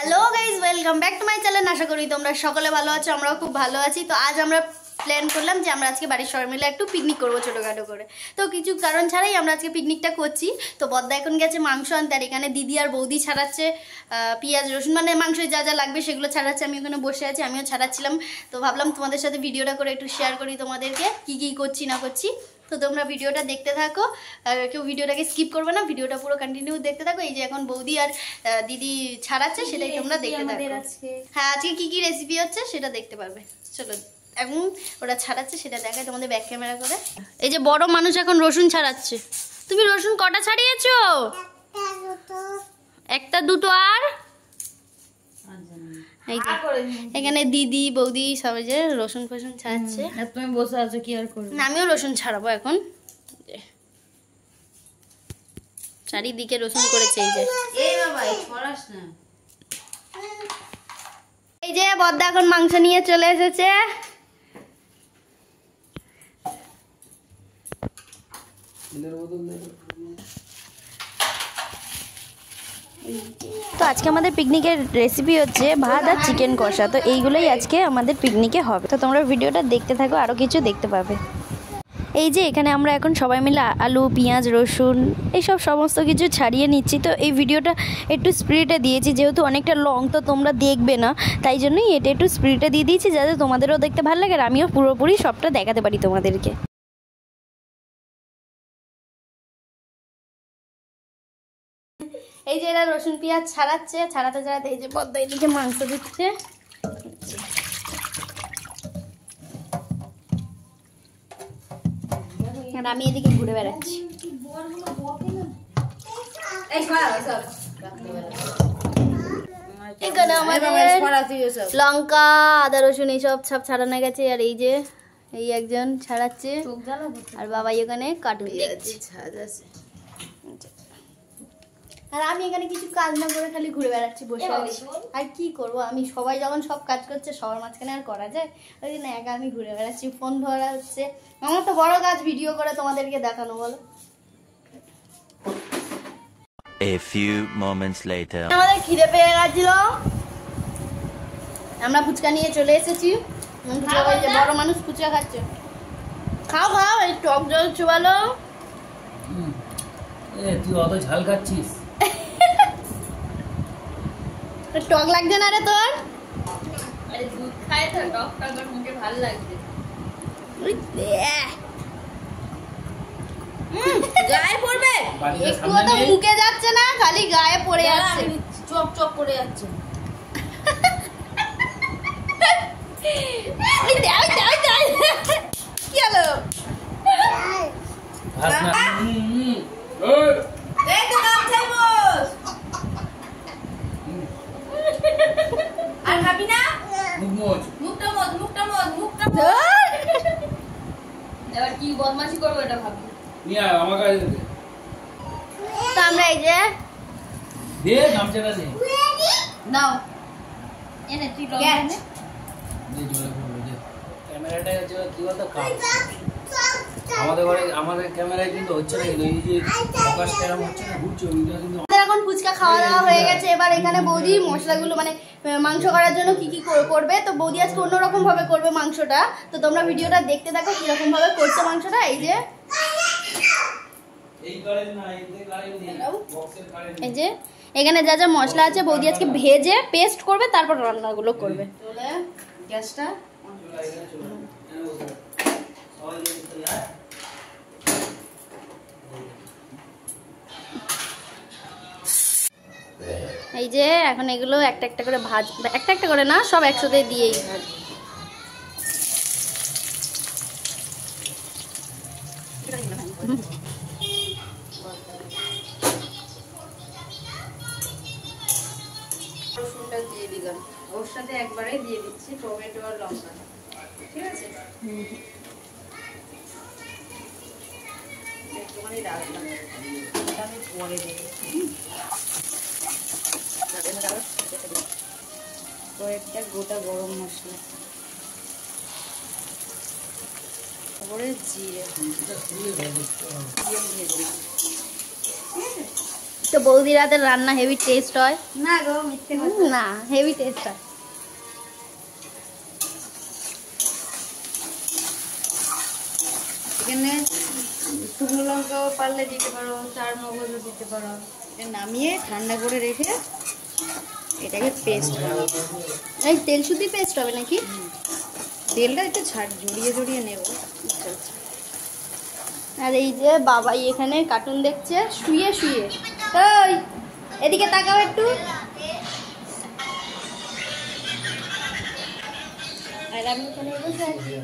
Hello guys, welcome back to my channel. আশা করি তোমরা সকলে ভালো আছো, আমরাও খুব ভালো আছি। তো আজ আমরা প্ল্যান করলাম যে আমরা আজকে বাড়ির সবাই মিলে একটু পিকনিক করবো ছোটোখাটো করে। তো কিছু কারণ ছাড়াই আমরা আজকে পিকনিকটা করছি। তো বদ্দা এখন গেছে মাংস আনতে, আর এখানে দিদি আর বৌদি ছাড়াচ্ছে পেঁয়াজ রসুন, মানে মাংসে যা যা লাগবে সেগুলো ছাড়াচ্ছে। আমি ওখানে বসে আছি, আমিও ছাড়াচ্ছিলাম। তো ভাবলাম তোমাদের সাথে ভিডিওটা করে একটু শেয়ার করি তোমাদেরকে কী কী করছি না করছি। তো তোমরা ভিডিওটা দেখতে থাকো, কেউ ভিডিওটাকে স্কিপ করবে না, ভিডিওটা পুরো কন্টিনিউ দেখতে থাকো। এই যে এখন বৌদি আর দিদি ছাড়াচ্ছে, সেটাই তোমরা দেখতে থাকো। হ্যাঁ, আজকে কি কি রেসিপি হচ্ছে সেটা দেখতে পারবে। চলো এখন ওরা ছাড়াচ্ছে সেটা দেখায় তোমাদের ব্যাক ক্যামেরা করে। এই যে বড় মানুষ এখন রসুন ছাড়াচ্ছে। তুমি রসুন কটা ছাড়িয়েছো? একটা দুটো আর এখানে দিদি বৌদি সবাই যে রসুন ফসুন ছাড়াচ্ছে। তুমি বসে আছো কি আর করবে? আমিও রসুন ছাড়াবো এখন। চারিদিকে রসুন করেছে। এই যে বদ্দা এখন মাংস নিয়ে চলে এসেছে। তো আজকে আমাদের পিকনিকের রেসিপি হচ্ছে ভাত আর চিকেন কষা। তো এইগুলোই আজকে আমাদের পিকনিকে হবে। তো তোমরা ভিডিওটা দেখতে থাকো, আরও কিছু দেখতে পাবে। এই যে এখানে আমরা এখন সবাই মিলে আলু পেঁয়াজ রসুন এইসব সমস্ত কিছু ছাড়িয়ে নিচ্ছি। তো এই ভিডিওটা একটু স্পিডে দিয়েছি, যেহেতু অনেকটা লং, তো তোমরা দেখবে না, তাই জন্যই এটা একটু স্পিডে দিয়ে দিয়েছি, যাতে তোমাদেরও দেখতে ভালো লাগে আর আমিও পুরোপুরি সবটা দেখাতে পারি তোমাদেরকে। এই যে এরা রসুন পেঁয়াজ ছাড়াচ্ছে, ছাড়াতে ছাড়াতে এই যে বদ্দা এদিকে মাংস দিচ্ছে। আর আমি এদিকে ঘুরে বেড়াচ্ছি। এখানে আমাদের লঙ্কা আদা রসুন এইসব সব ছাড়ানো গেছে। আর এই যে এই একজন ছাড়াচ্ছে, আর বাবাই এখানে কাটুন দিচ্ছে। আর আমি এখানে কিছু কাজ না করে খালি ঘুরে বেড়াচ্ছি, বসে আছি। আর কি করব, আমি সবাই যখন সব কাজ করছে সবার মাঝখানে আর করা যায়? ওই জন্য একা আমি ঘুরে বেড়াচ্ছি, ফোন ধরা হচ্ছে। আমার তো বড় কাজ ভিডিও করে তোমাদেরকে দেখানো, বলো। A few moments later. আমাদের খিদে পেয়ে গেছিল, আমরা ফুচকা নিয়ে চলে এসেছি। বড় মানুষ ফুচকা খাচ্ছে। খাও খাও, এই টক জল চুবালো। তুই অত ঝাল খাচ্ছিস? টক লাগছে না রে তোর? আরে দুধ খায় তো টকটা আমার মুখে ভালো লাগছে। গায়ে পড়বে একটু তো মুখে যাচ্ছে না, খালি গায়ে পড়ে যাচ্ছে, চপ চপ করে যাচ্ছে। কি হলো? আর খাবি না? এবার কি বদমাশি করবো এটা ভাবি। তো আমরা এই যে নাও এনে তুই রঙ আমাদের ক্যামেরায় কিন্তু হচ্ছে না, এই যে ফোকাস কেমন হচ্ছে না, ঘুরছে ওইটা কিন্তু। এখন ফুচকা খাওয়া দাওয়া হয়ে গেছে। এবার এখানে বৌদি মশলাগুলো মানে মাংস করার জন্য কি কি করবে। তো বৌদি আজকে অন্যরকম ভাবে করবে মাংসটা। তো তোমরা ভিডিওটা দেখতে থাকো কিরকম ভাবে করছে মাংসটা। এই যে এই যে এখানে যা যা মশলা আছে বৌদি আজকে ভেজে পেস্ট করবে, তারপর রান্নাগুলো করবে। গ্যাসটা এই যে এখন এগুলো একটা একটা করে একটা একটা করে না, সব একসাথে দিয়েই ভাজ। রসুনটা দিয়ে দিলাম, ওর সাথে একবারে দিয়ে দিচ্ছি টমেটো আর লঙ্কা। ঠিক আছে, একটুখানি রাখলাম, আমি পরে দেবো। কয়েকটা গোটা গরম মশলা, তারপরে জিরে। তো বৌদির হাতের রান্না হেভি টেস্ট হয় না গো মিথ্যে না, হেভি টেস্ট হয়। এখানে শুকনো লঙ্কাও পারলে দিতে পারো, চার মগজও দিতে পারো। এটা নামিয়ে ঠান্ডা করে রেখে এটাকে পেস্ট করো। এই তেল শুধু পেস্ট হবে নাকি? তেলটা একটু জড়িয়ে জড়িয়ে নেবো। আর এই যে বাবাই এখানে কার্টুন দেখছে শুয়ে শুয়ে। ওই এদিকে তাকাও একটু। আর আমি এখানে বসে আছি।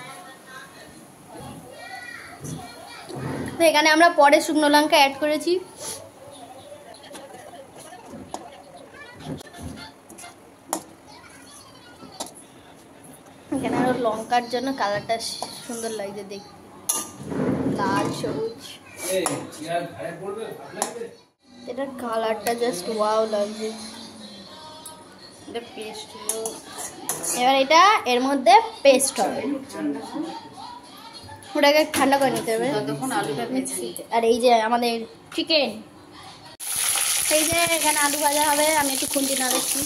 তো এখানে আমরা পরে শুকনো লঙ্কা অ্যাড করেছি। এখানে আরো লঙ্কার জন্য কালারটা সুন্দর লাগছে দেখতে, লাল সবুজ। এটার কালারটা জাস্ট ওয়াও লাগছে। এটা পেস্ট হলো। এবার এটা এর মধ্যে পেস্ট হবে, ওটাকে ঠান্ডা করে নিতে হবে। ততক্ষণ আলুটা ভেজে নিতে। আর এই যে আমাদের চিকেন, এই যে এখানে আলু ভাজা হবে। আমি একটু খুন্তি না দেখছি।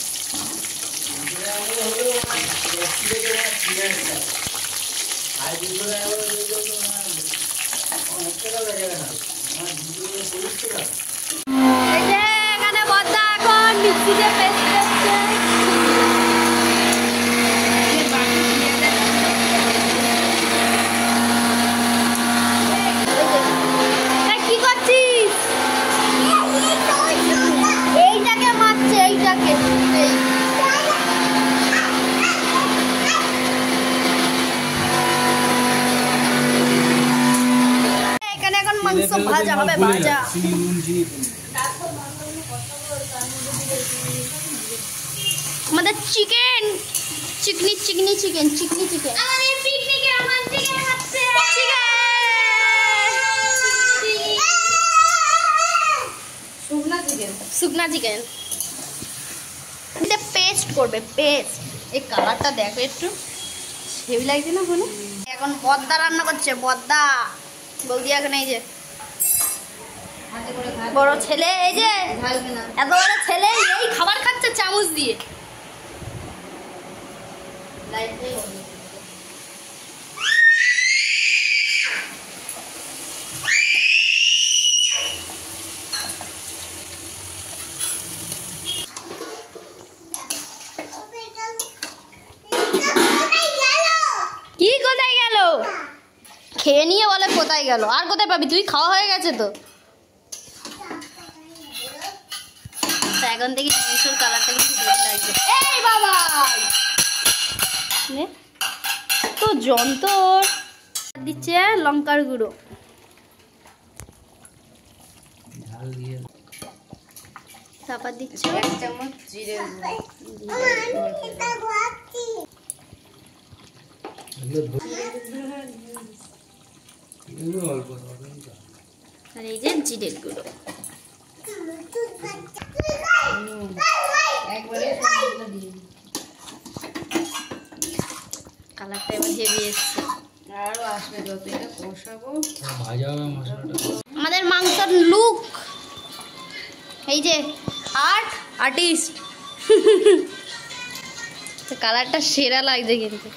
এই যে এখানে বদ্দা এখন মিক্সিতে পেস্ট করছে। কি করছিস? এইটাকে মারছে, এইটাকে। এখানে এখন মাংস ভাজা হবে, ভাজা। আমাদের চিকেন চিকনি চিকনি চিকেন চিকনি চিকেন আমাদের পিকনিকে আমার চিকেন খাচ্ছে। শুকনা চিকেন এটা পেস্ট করবে, পেস্ট। এই কালারটা দেখো একটু হেভি লাগছে না? হলো এখন বদ্দা রান্না করছে, বদ্দা বৌদি। এখন এই যে বড় ছেলে, এই যে এত বড় ছেলে এই খাবার খাচ্ছে চামচ দিয়ে। কি কোথায় গেল? খেয়ে নিয়ে বলে কোথায় গেল? আর কোথায় পাবি তুই? খাওয়া হয়ে গেছে তো। এখন থেকে মাংসের কালারটা কিন্তু বেশি লাগছে। এই বাবা তো যন্তর দিচ্ছে লঙ্কার গুঁড়ো। তারপর দিচ্ছে 1 চামচ জিরে আর এই যে জিরের গুঁড়ো। কালারটা এবার হেভি এসছে। আরো আসবে যত এটা কষাবো। আমাদের মাংসের লুক এই যে আর্টিস্ট। কালারটা সেরা লাগছে কিন্তু।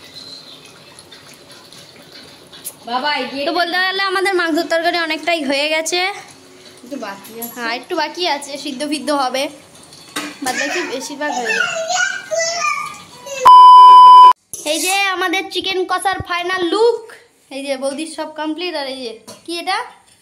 বাবা তো বলতে গেলে আমাদের মাংসের তরকারি অনেকটাই হয়ে গেছে। একটু বাকি আছে। হ্যাঁ একটু বাকি আছে, সিদ্ধ ফিদ্ধ হবে, বাদ বাকি বেশিরভাগ হয়ে যাবে। এই যে আমাদের চিকেন কষার ফাইনাল লুক। এই যে বৌদির সব কমপ্লিট। আর এই যে কি এটা?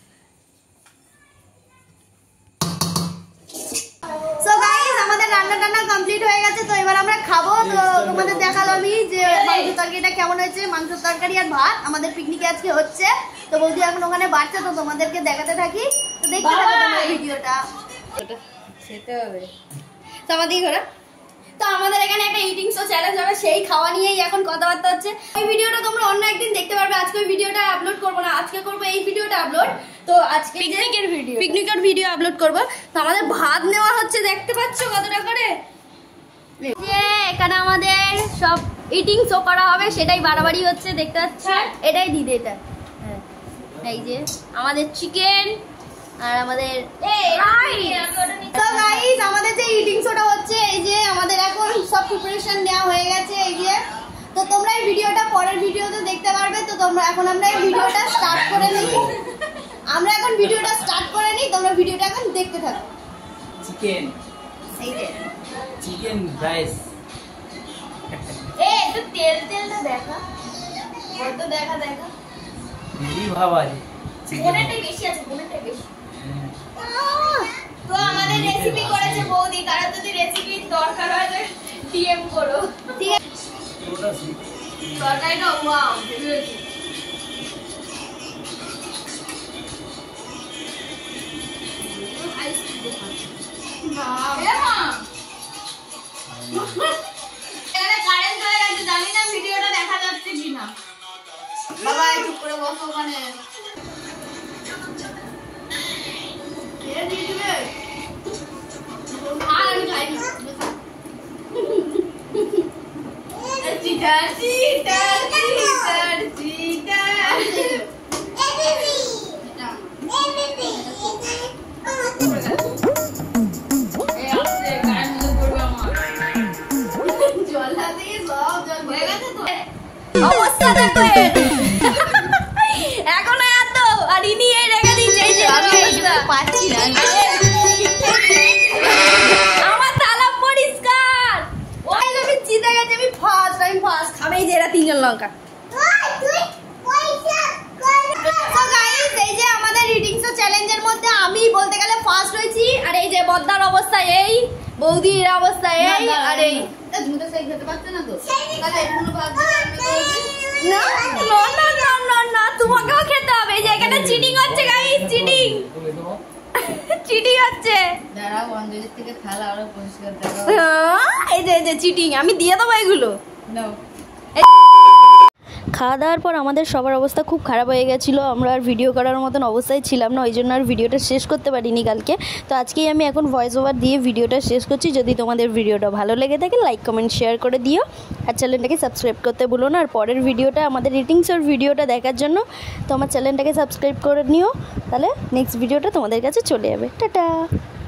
সো গাইস আমাদের রান্না টান্না কমপ্লিট হয়ে গেছে। তো এবার আমরা খাবো। তো তোমাদের দেখালাম আমি যে মাংসের তরকারিটা কেমন হয়েছে। মাংসের তরকারি আর ভাত আমাদের পিকনিকে আজকে হচ্ছে। তো বৌদি এখন ওখানে বাড়ছে, তো তোমাদেরকে দেখাতে থাকি। তো দেখতে থাকো তোমরা ভিডিওটা। খেতে হবে তো আমাদের ঘরে তো আমাদের এখানে একটা ইটিং শো চ্যালেঞ্জ হবে, সেই খাওয়া নিয়েই এখন কথাবার্তা হচ্ছে। এই ভিডিওটা তোমরা অন্য একদিন দেখতে পারবে। আজকে ওই ভিডিওটা আপলোড করবো না, আজকে করবো এই ভিডিওটা আপলোড। তো আজকে পিকনিকের ভিডিও আপলোড করবো। তো আমাদের ভাত নেওয়া হচ্ছে, দেখতে পাচ্ছ কতটা করে। যে এখানে আমাদের সব ইটিং শো করা হবে, সেটাই বাড়াবাড়ি হচ্ছে, দেখতে পাচ্ছ। এটাই দিদি, এটা এই যে আমাদের চিকেন আর আমাদের তো গাইস আমাদের যে ইটিং শোটা হচ্ছে এই যে আমাদের এখন সব প্রিপারেশন নেওয়া হয়ে গেছে এই যে তো তোমরা এই ভিডিওটা পরের ভিডিওতে দেখতে পারবে তো তোমরা এখন আমরা এই ভিডিওটা স্টার্ট করে নিই তোমরা ভিডিওটা এখন দেখতে থাকো চিকেন এই যে চিকেন রাইস একটু তেলটা দেখা বড় দেখা দিদি ভাবা কোনটাই বেশি আছে তো আমাদের রেসিপি করেছে বৌদি কারো যদি রেসিপি দরকার হয় তো ডিএম করো ঠিক আছে তরকারিটা ওয়াও জানি না ভিডিওটা দেখা যাচ্ছে কিনা বাবা চুপ করে বসো ওখানে অবস্থা দেখো এখন এত আর ইনি এই রেখে দিচ্ছে এই যে পাচ্ছি না আমার তালা পরিষ্কার ওই আমি জিতে গেছি আমি ফার্স্ট খাবেই যে এরা তিনজন লঙ্কা তো গাইস এই যে আমাদের রিডিং শো চ্যালেঞ্জের মধ্যে আমি বলতে গেলে ফার্স্ট হয়েছি আর এই যে বদ্দার অবস্থা এই বৌদির অবস্থা এই আর এই তুমি তো সেই খেতে পারছ না তো তাহলে এগুলো ভাগ না তোমাকেও খেতে হবে এই যে এখানে চিটিং হচ্ছে গাইস চিটিং হচ্ছে দাঁড়াও অঞ্জলির থেকে থালা আরো পরিষ্কার দেখাও এই যে চিটিং আমি দিয়ে দেবো এগুলো নাও খাওয়া দাওয়ার পর আমাদের সবার অবস্থা খুব খারাপ হয়ে গেছিলো আমরা আর ভিডিও করার মতন অবস্থায় ছিলাম না ওই জন্য আর ভিডিওটা শেষ করতে পারিনি কালকে তো আজকেই আমি এখন ভয়েস ওভার দিয়ে ভিডিওটা শেষ করছি যদি তোমাদের ভিডিওটা ভালো লেগে থাকে লাইক কমেন্ট শেয়ার করে দিও আর চ্যানেলটাকে সাবস্ক্রাইব করতে ভুলো না আর পরের ভিডিওটা আমাদের রিটিংসের ভিডিওটা দেখার জন্য তো আমার চ্যানেলটাকে সাবস্ক্রাইব করে নিও তাহলে নেক্সট ভিডিওটা তোমাদের কাছে চলে যাবে টাটা।